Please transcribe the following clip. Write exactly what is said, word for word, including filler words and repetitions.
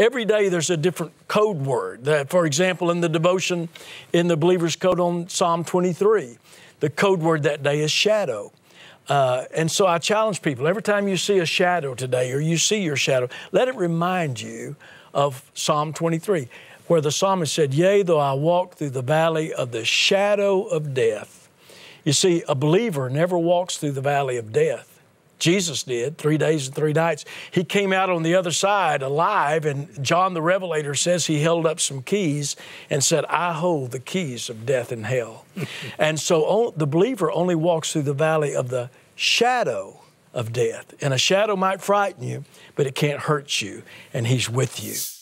Every day there's a different code word. That, for example, in the devotion, in the Believer's Code on Psalm twenty-three, the code word that day is shadow. Uh, and so I challenge people, every time you see a shadow today or you see your shadow, let it remind you of Psalm twenty-three, where the psalmist said, yea, though I walk through the valley of the shadow of death. You see, a believer never walks through the valley of death. Jesus did, three days and three nights. He came out on the other side alive, and John the Revelator says he held up some keys and said, I hold the keys of death and hell. And so the believer only walks through the valley of the shadow of death. And a shadow might frighten you, but it can't hurt you, and he's with you.